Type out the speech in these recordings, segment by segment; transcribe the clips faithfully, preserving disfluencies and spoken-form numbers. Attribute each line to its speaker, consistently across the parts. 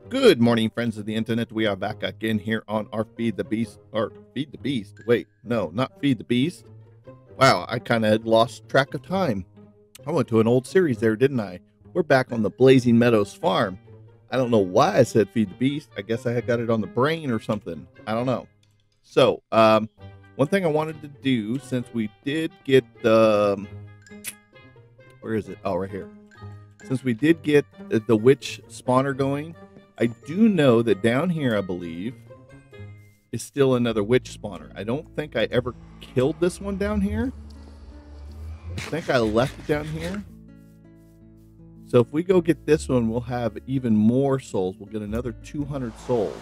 Speaker 1: Good morning, friends of the internet. We are back again here on our Feed the Beast, or Feed the Beast. Wait, no, not Feed the Beast. Wow, I kind of lost track of time. I went to an old series there, didn't I? We're back on the Blazing Meadows farm. I don't know why I said Feed the Beast. I guess I had got it on the brain or something. I don't know. So, um, one thing I wanted to do, since we did get the, um, where is it? Oh, right here. Since we did get the witch spawner going, I do know that down here, I believe, is still another witch spawner. I don't think I ever killed this one down here. I think I left it down here. So if we go get this one, we'll have even more souls. We'll get another two hundred souls.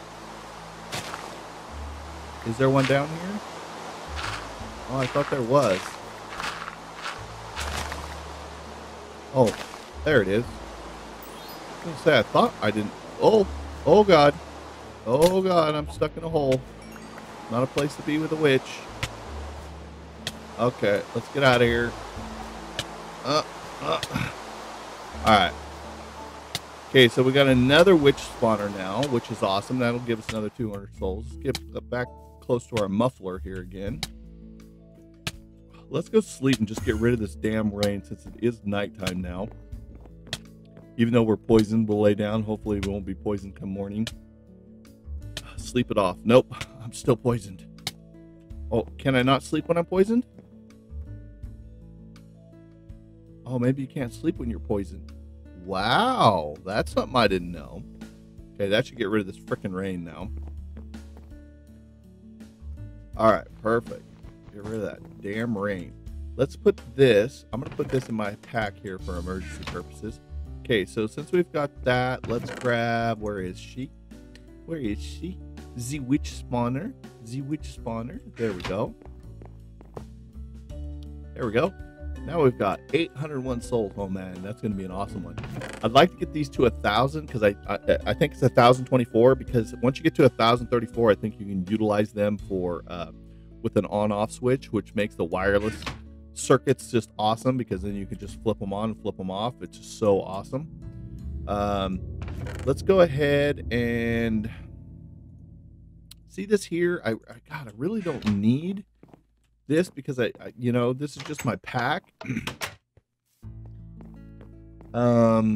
Speaker 1: Is there one down here? Oh, I thought there was. Oh, there it is. I was gonna say, I thought I didn't. Oh, oh God. Oh God, I'm stuck in a hole. Not a place to be with a witch. Okay, let's get out of here. Uh, uh. Alright. Okay, so we got another witch spawner now, which is awesome. That'll give us another two hundred souls. Let's get back close to our muffler here again. Let's go sleep and just get rid of this damn rain since it is nighttime now. Even though we're poisoned, we'll lay down. Hopefully we won't be poisoned come morning. Sleep it off. Nope, I'm still poisoned. Oh, can I not sleep when I'm poisoned? Oh, maybe you can't sleep when you're poisoned. Wow, that's something I didn't know. Okay, that should get rid of this frickin' rain now. Alright, perfect. Get rid of that damn rain. Let's put this, I'm going to put this in my pack here for emergency purposes. Okay, so since we've got that, let's grab, where is she? Where is she? The witch spawner. The witch spawner. There we go. There we go. Now we've got eight hundred one souls. Oh man, that's going to be an awesome one. I'd like to get these to a thousand because I, I I think it's a thousand twenty-four, because once you get to a thousand thirty-four, I think you can utilize them for uh, with an on-off switch, which makes the wireless circuits just awesome, because then you can just flip them on and flip them off. It's just so awesome. Um, let's go ahead and see this here. I, I God, I really don't need this because I, I you know, this is just my pack. um,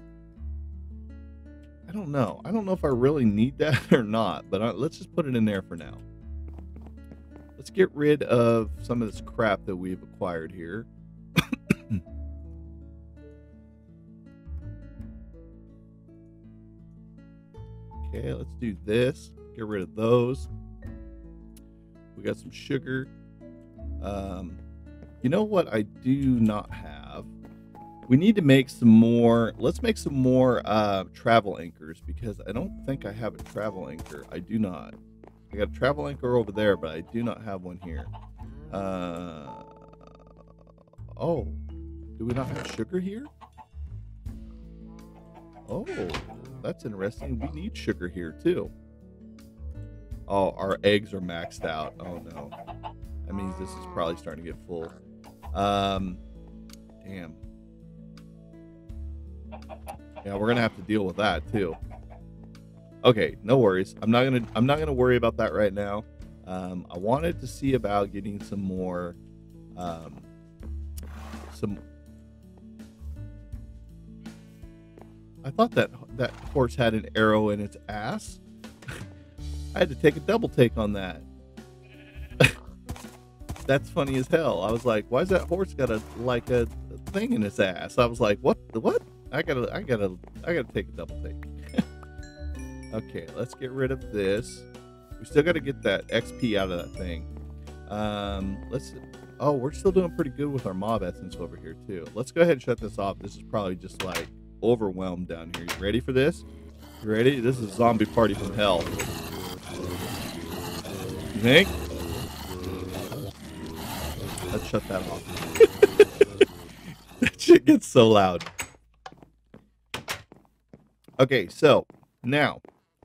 Speaker 1: I don't know. I don't know if I really need that or not, but I, let's just put it in there for now. Let's get rid of some of this crap that we've acquired here. Okay, let's do this. Get rid of those. We got some sugar. Um, you know what I do not have? We need to make some more. Let's make some more uh, travel anchors, because I don't think I have a travel anchor. I do not. I got a travel anchor over there, but I do not have one here. Uh, oh, do we not have sugar here? Oh, that's interesting. We need sugar here too. Oh, our eggs are maxed out. Oh no, that means this is probably starting to get full. Um, damn. Yeah, we're gonna have to deal with that too. Okay, no worries. I'm not gonna I'm not gonna worry about that right now. Um, I wanted to see about getting some more, um, some. I thought that that horse had an arrow in its ass. I had to take a double take on that. That's funny as hell. I was like, why is that horse got a like a, a thing in its ass? I was like, what? The what? I gotta I gotta I gotta take a double take. Okay, let's get rid of this. We still got to get that X P out of that thing. Um, let's. Oh, we're still doing pretty good with our mob essence over here too. Let's go ahead and shut this off. This is probably just like overwhelmed down here. You ready for this? You ready? This is a zombie party from hell. You think? Let's shut that off. That shit gets so loud. Okay, so now.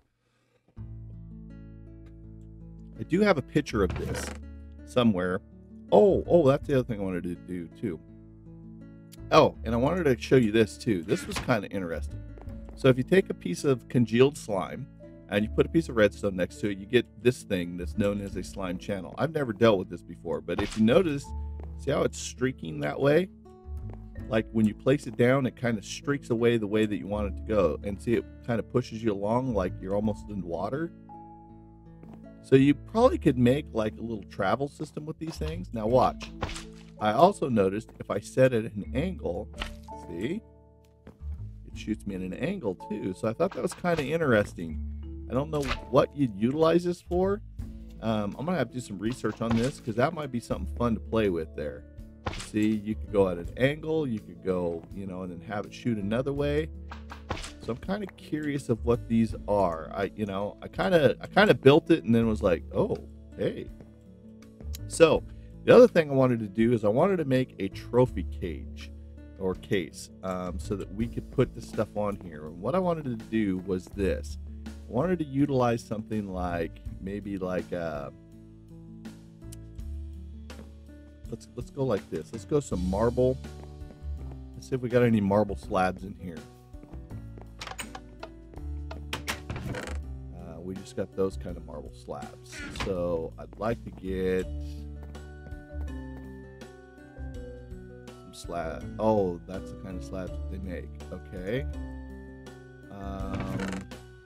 Speaker 1: I do have a picture of this somewhere. Oh, oh, that's the other thing I wanted to do too. Oh, and I wanted to show you this too. This was kind of interesting. So if you take a piece of congealed slime and you put a piece of redstone next to it, you get this thing that's known as a slime channel. I've never dealt with this before, but if you notice, see how it's streaking that way? Like when you place it down, it kind of streaks away the way that you want it to go. And see, it kind of pushes you along like you're almost in water. So you probably could make like a little travel system with these things. Now watch. I also noticed if I set it at an angle, see, it shoots me at an angle too. So I thought that was kind of interesting. I don't know what you'd utilize this for. Um, I'm gonna have to do some research on this because that might be something fun to play with there. See, you could go at an angle, you could go, you know, and then have it shoot another way. So I'm kind of curious of what these are. I, you know, I kind of, I kind of built it and then was like, oh, hey. So the other thing I wanted to do is I wanted to make a trophy cage or case um, so that we could put this stuff on here. And what I wanted to do was this. I wanted to utilize something like maybe like a, let's let's go like this. Let's go some marble. Let's see if we got any marble slabs in here. Uh, we just got those kind of marble slabs. So I'd like to get some slab. Oh, that's the kind of slabs that they make. Okay. Um,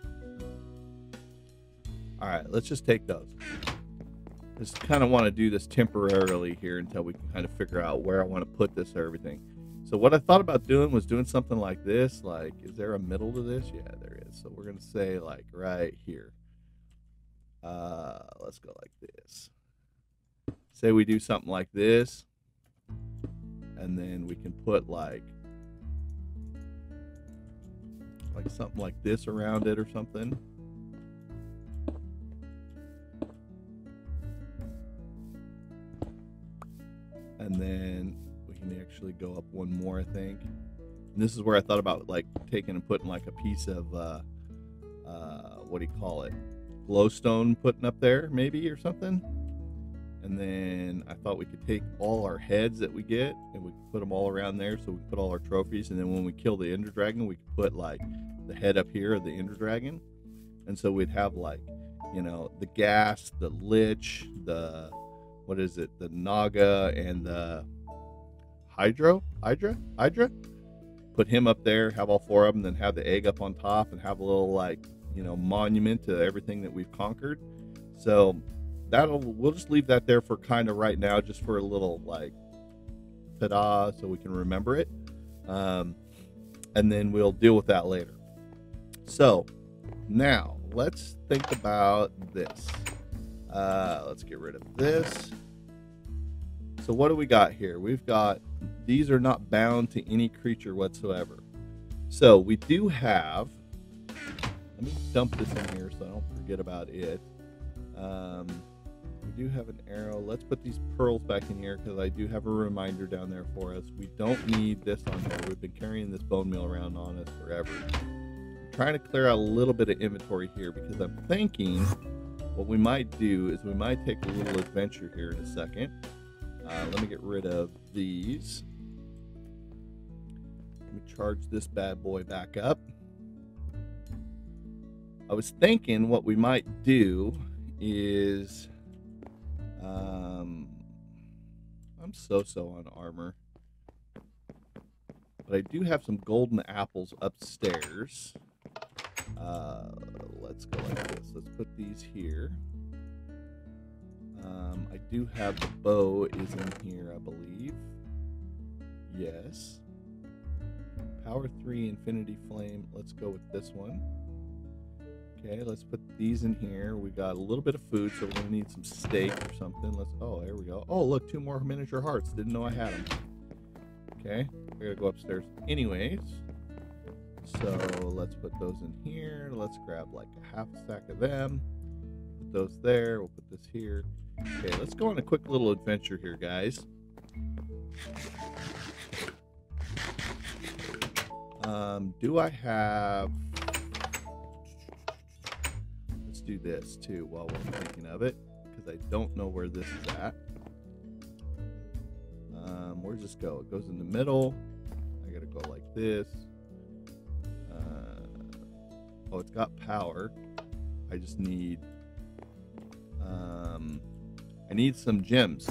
Speaker 1: all right, let's just take those. Just kind of want to do this temporarily here until we can kind of figure out where I want to put this or everything. So what I thought about doing was doing something like this. Like, is there a middle to this? Yeah, there is. So we're going to say like right here. Uh, let's go like this. Say we do something like this. And then we can put like, like something like this around it or something. And then we can actually go up one more, I think. And this is where I thought about like taking and putting like a piece of, uh, uh, what do you call it? Glowstone putting up there maybe or something. And then I thought we could take all our heads that we get and we could put them all around there so we can put all our trophies. And then when we kill the Ender Dragon, we could put like the head up here of the Ender Dragon. And so we'd have like, you know, the gas, the lich, the, what is it? The Naga and the Hydro? Hydra? Hydra? Put him up there, have all four of them, then have the egg up on top and have a little like, you know, monument to everything that we've conquered. So that'll, we'll just leave that there for kind of right now, just for a little like ta-da, so we can remember it. Um, and then we'll deal with that later. So now let's think about this. Uh, let's get rid of this. So what do we got here? We've got, these are not bound to any creature whatsoever. So we do have, let me dump this in here so I don't forget about it. Um, we do have an arrow. Let's put these pearls back in here because I do have a reminder down there for us. We don't need this on here. We've been carrying this bone meal around on us forever. I'm trying to clear out a little bit of inventory here because I'm thinking what we might do is we might take a little adventure here in a second. Uh, let me get rid of these. Let me charge this bad boy back up. I was thinking what we might do is, um, I'm so-so on armor, but I do have some golden apples upstairs. Uh, let's go like this. Let's put these here. Um, I do have the bow is in here, I believe. Yes. Power three Infinity Flame. Let's go with this one. Okay, let's put these in here. We got a little bit of food, so we're gonna need some steak or something. Let's. Oh, there we go. Oh, look, two more miniature hearts. Didn't know I had them. Okay, we're gonna go upstairs. Anyways. So let's put those in here. Let's grab like a half stack of them. Put those there. We'll put this here. Okay, let's go on a quick little adventure here, guys. Um, do I have... Let's do this too while we're thinking of it, because I don't know where this is at. Um, where's this go? It goes in the middle. I gotta go like this. Uh, Oh, it's got power. I just need... Um, I need some gems.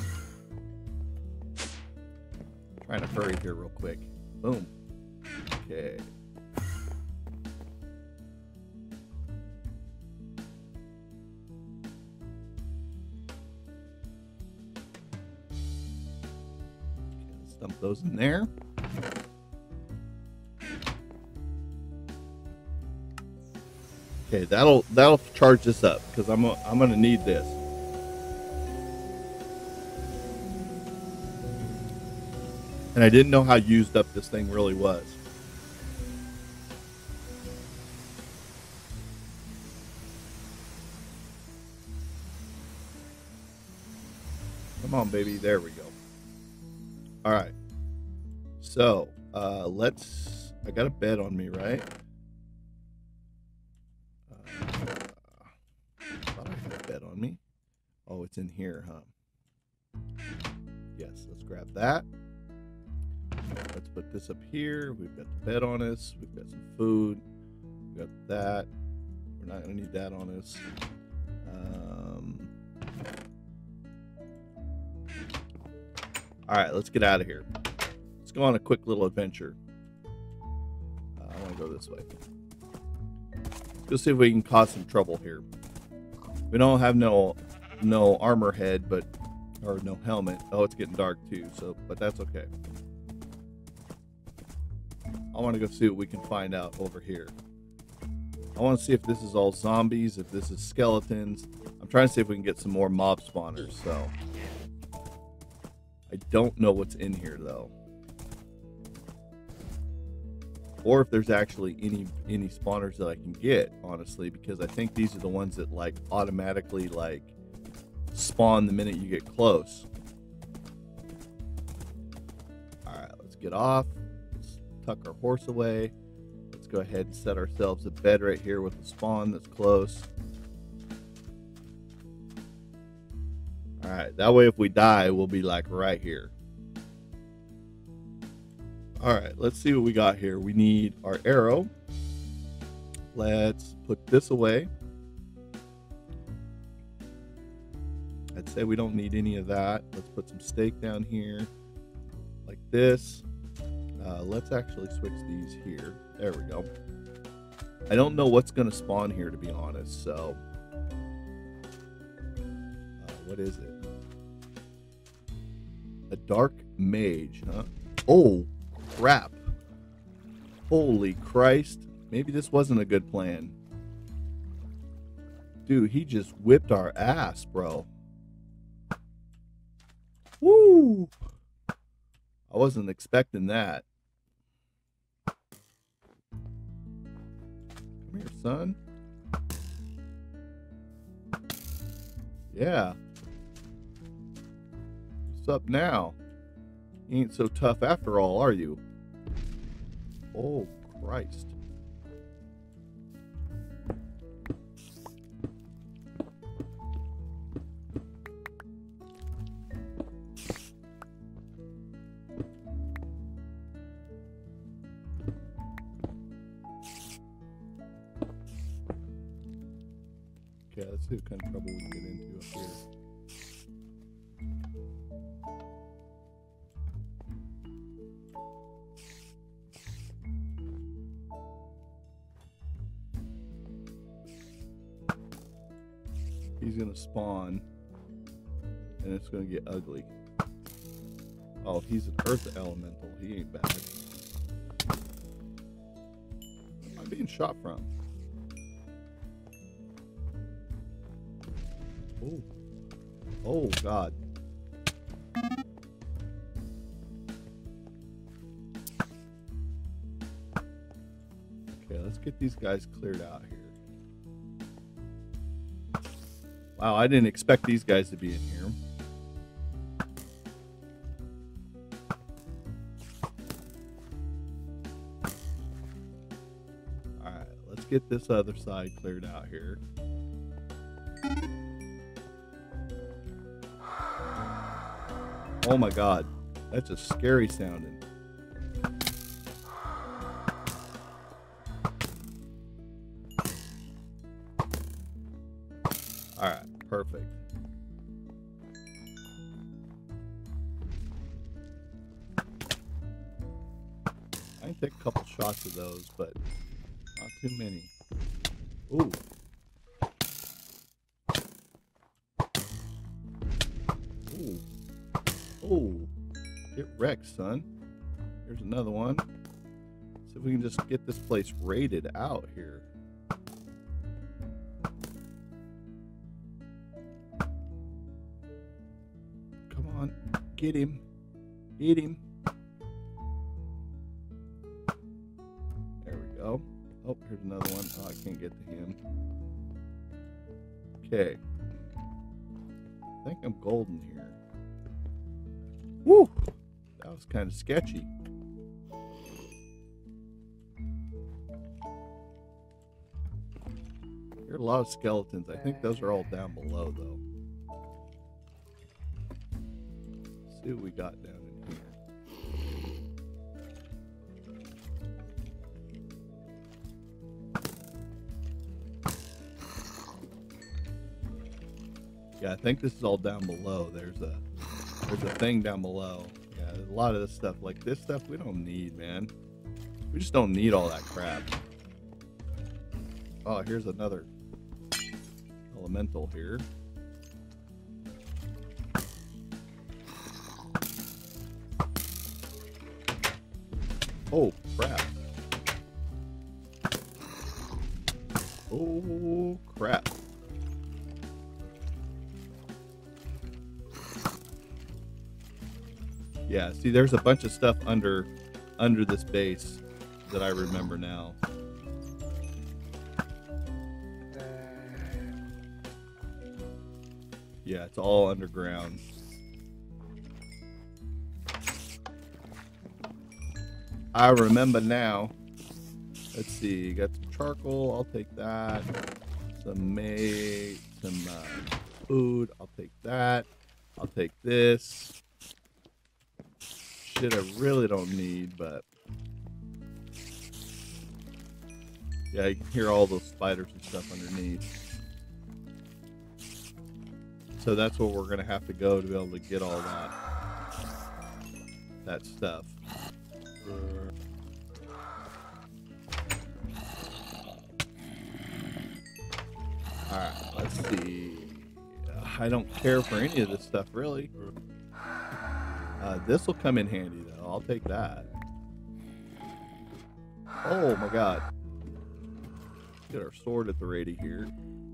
Speaker 1: I'm trying to hurry here real quick. Boom. Okay. Dump those in there. Okay, that'll that'll charge this up because I'm I'm gonna need this. And I didn't know how used up this thing really was. Come on, baby. There we go. All right. So, uh, let's... I got a bed on me, right? Uh, I thought I had a bed on me. Oh, it's in here, huh? Yes, let's grab that. Let's put this up here. We've got the bed on us. We've got some food. We've got that. We're not going to need that on us. Um... All right, let's get out of here. Let's go on a quick little adventure. Uh, I want to go this way. Let's go see if we can cause some trouble here. We don't have no no armor head, but or no helmet. Oh, it's getting dark too. So, but that's okay. I want to go see what we can find out over here. I want to see if this is all zombies, if this is skeletons. I'm trying to see if we can get some more mob spawners. So. I don't know what's in here though, or if there's actually any any spawners that I can get, honestly, because I think these are the ones that like automatically like spawn the minute you get close. All right, let's get off. Let's tuck our horse away. Let's go ahead and set ourselves a bed right here with the spawn that's close. All right, that way if we die, we'll be like right here. All right, let's see what we got here. We need our arrow. Let's put this away. I'd say we don't need any of that. Let's put some steak down here like this. Uh, let's actually switch these here. There we go. I don't know what's going to spawn here, to be honest, so... What is it? A dark mage, huh? Oh, crap. Holy Christ. Maybe this wasn't a good plan. Dude, he just whipped our ass, bro. Woo! I wasn't expecting that. Come here, son. Yeah. What's up now? You ain't so tough after all, are you? Oh, Christ. Okay, let's see what kind of trouble we can get into up here. He's gonna spawn, and it's gonna get ugly. Oh, he's an earth elemental. He ain't bad. Where am I being shot from? Oh, oh God. Okay, let's get these guys cleared out here. Wow, I didn't expect these guys to be in here. Alright, let's get this other side cleared out here. Oh my God, that's just scary sounding. can take a couple shots of those, but not too many. Ooh. Ooh. Ooh. Get wrecked, son. Here's another one. See if we can just get this place raided out here. Come on. Get him. Get him. There we go. Oh, here's another one. Oh, I can't get to him. Okay. I think I'm golden here. Woo! That was kind of sketchy. There are a lot of skeletons. I think those are all down below, though. Let's see what we got down in here. Yeah, I think this is all down below. There's a there's a thing down below. Yeah, a lot of this stuff, like this stuff, we don't need, man. We just don't need all that crap. Oh, here's another elemental here. Oh, crap. Oh, crap. Yeah, see, there's a bunch of stuff under under this base that I remember now. Yeah, it's all underground. I remember now. Let's see, got some charcoal, I'll take that. Some mate, some uh, food, I'll take that. I'll take this. Shit I really don't need, but yeah, you can hear all those spiders and stuff underneath. So that's where we're gonna have to go to be able to get all that that stuff. Alright, let's see. I don't care for any of this stuff really. Uh, this will come in handy though. I'll take that. Oh my god. Get our sword at the ready here.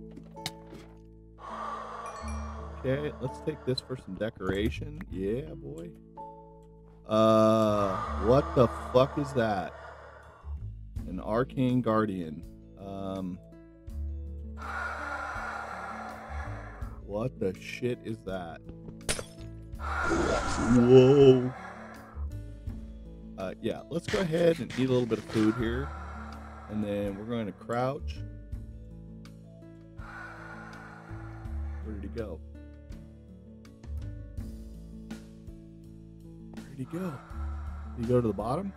Speaker 1: Okay, let's take this for some decoration. Yeah, boy. Uh, what the fuck is that? An arcane guardian. Um, what the shit is that? Whoa. Uh, yeah, let's go ahead and eat a little bit of food here. And then we're going to crouch. Where did he go? Where did he go? Did he go to the bottom?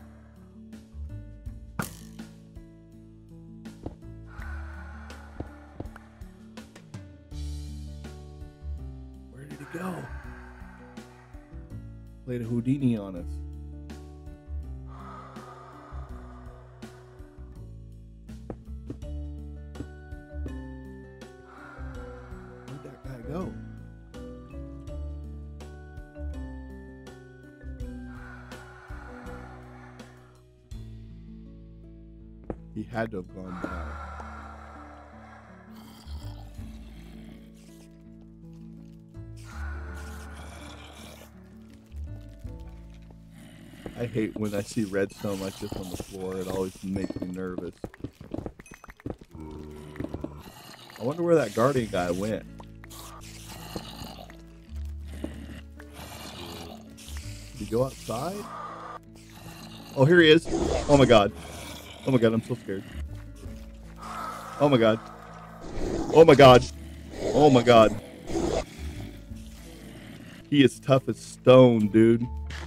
Speaker 1: Where did he go? Played a Houdini on us. Where'd that guy go? He had to have gone down. I hate when I see redstone like this on the floor. It always makes me nervous. I wonder where that guardian guy went. Did he go outside? Oh, here he is. Oh my god. Oh my god, I'm so scared. Oh my god. Oh my god. Oh my god. He is tough as stone, dude.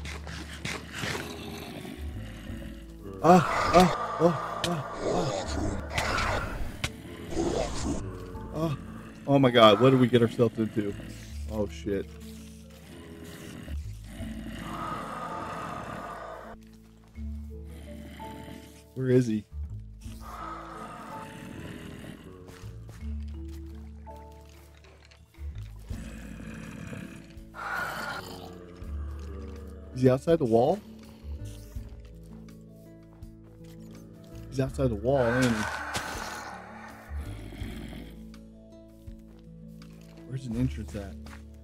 Speaker 1: Ah, ah, oh, ah, ah. Oh, oh my god, what did we get ourselves into? Oh shit. Where is he? Is he outside the wall? He's outside the wall, ain't he? Where's an entrance at?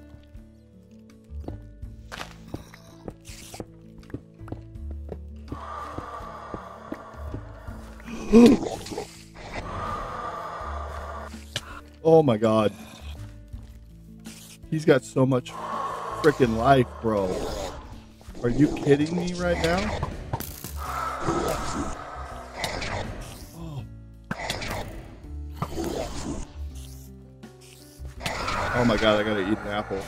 Speaker 1: Oh my god. He's got so much freaking life, bro. Are you kidding me right now? Oh. Oh my god, I gotta eat an apple.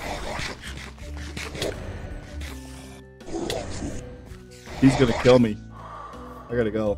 Speaker 1: He's gonna kill me. I gotta go.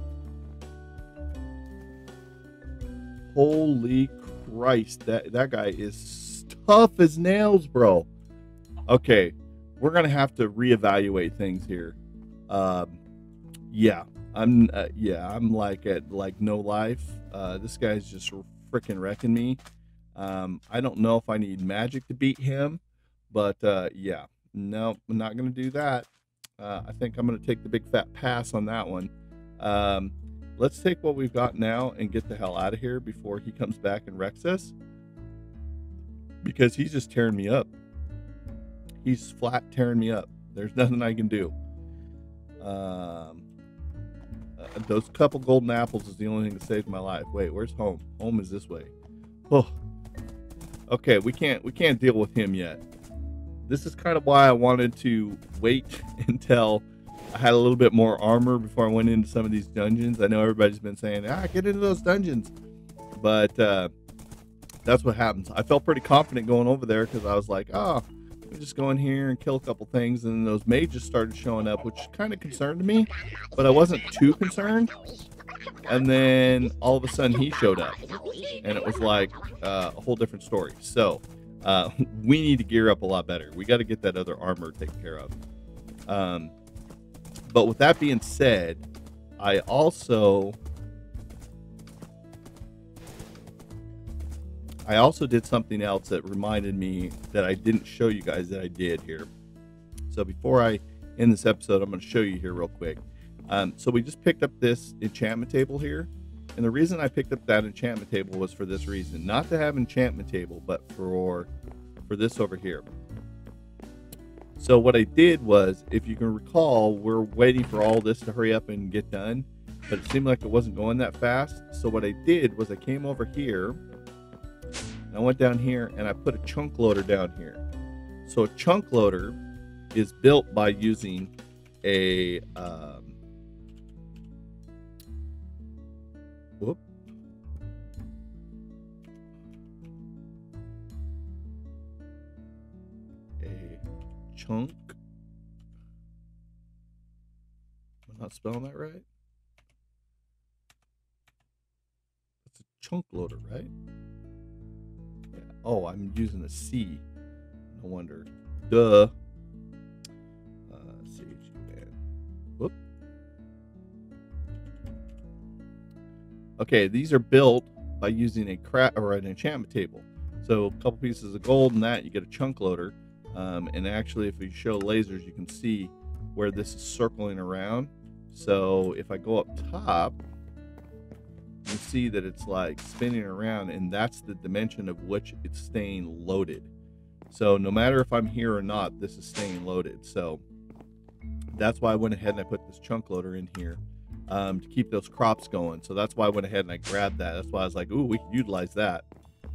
Speaker 1: Holy Christ, that, that guy is tough as nails, bro. Okay, we're gonna have to reevaluate things here. Um, yeah, I'm uh, yeah, I'm like at like no life. Uh, this guy's just freaking wrecking me. Um, I don't know if I need magic to beat him, but uh, yeah, no, I'm not gonna do that. Uh, I think I'm gonna take the big fat pass on that one. Um, let's take what we've got now and get the hell out of here before he comes back and wrecks us, because he's just tearing me up. He's flat tearing me up. There's nothing I can do. Um, uh, those couple golden apples is the only thing that saved my life. Wait, where's home? Home is this way. Oh, okay. We can't we can't deal with him yet. This is kind of why I wanted to wait until I had a little bit more armor before I went into some of these dungeons. I know everybody's been saying, ah, get into those dungeons, but uh, that's what happens. I felt pretty confident going over there because I was like, oh, we just go in here and kill a couple things, and then those mages started showing up, which kind of concerned me, but I wasn't too concerned. And then all of a sudden he showed up, and it was like uh, a whole different story. So uh, we need to gear up a lot better. We got to get that other armor taken care of. Um, but with that being said, I also I also did something else that reminded me that I didn't show you guys that I did here. So before I end this episode, I'm going to show you here real quick. Um, so we just picked up this enchantment table here. And the reason I picked up that enchantment table was for this reason. Not to have enchantment table, but for, for this over here. So what I did was, if you can recall, we're waiting for all this to hurry up and get done. But it seemed like it wasn't going that fast. So what I did was I came over here. I went down here and I put a chunk loader down here. So a chunk loader is built by using a um, whoop a chunk. I'm not spelling that right. It's a chunk loader, right? Oh, I'm using a C. No wonder. Duh. Uh, C H U N. Whoop. Okay, these are built by using a craft or an enchantment table. So a couple pieces of gold and that, you get a chunk loader. Um, and actually, if you show lasers, you can see where this is circling around. So if I go up top, you see that it's like spinning around, and that's the dimension of which it's staying loaded. So no matter if I'm here or not, this is staying loaded. So that's why I went ahead and I put this chunk loader in here um, to keep those crops going. So that's why I went ahead and I grabbed that. That's why I was like, ooh, we can utilize that.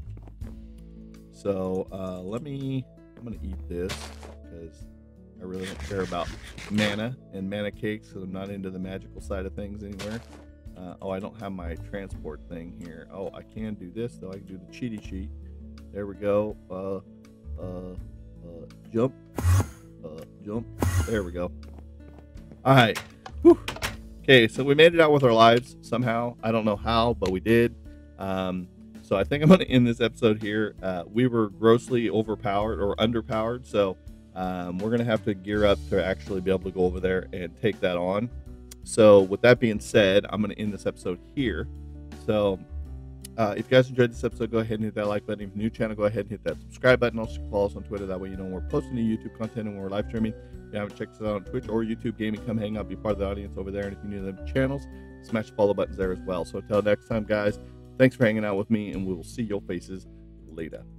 Speaker 1: So uh, let me, I'm going to eat this because I really don't care about mana and mana cakes, because I'm not into the magical side of things anywhere. Uh, oh, I don't have my transport thing here. Oh, I can do this, though. I can do the cheaty cheat. There we go. Uh, uh, uh, jump. Uh, jump. There we go. All right. Whew. Okay, so we made it out with our lives somehow. I don't know how, but we did. Um, so I think I'm going to end this episode here. Uh, we were grossly overpowered or underpowered, so um, we're going to have to gear up to actually be able to go over there and take that on. So with that being said, I'm going to end this episode here. So uh, if you guys enjoyed this episode, go ahead and hit that like button. If you're new channel, go ahead and hit that subscribe button. Also follow us on Twitter. That way you know when we're posting new YouTube content and when we're live streaming. If you haven't checked us out on Twitch or YouTube Gaming, come hang out, be part of the audience over there. And if you're new to them channels, smash the follow buttons there as well. So until next time, guys, thanks for hanging out with me, and we will see your faces later.